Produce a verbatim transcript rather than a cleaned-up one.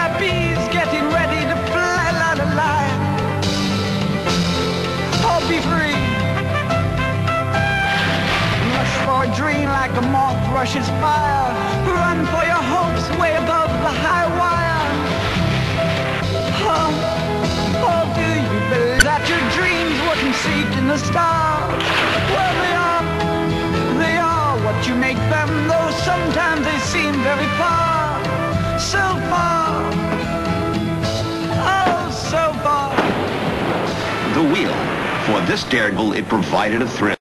by bees getting ready to fly, la la la. Oh, be free. Rush for a dream like a moth rushes fire. Run for your hopes way above the high wire. Oh, oh, do you believe that your dreams were conceived in the stars? Well, they are, they are what you make them, though sometimes they seem very far, so far, oh, so far. The wheel. For this daredevil, it provided a thrill.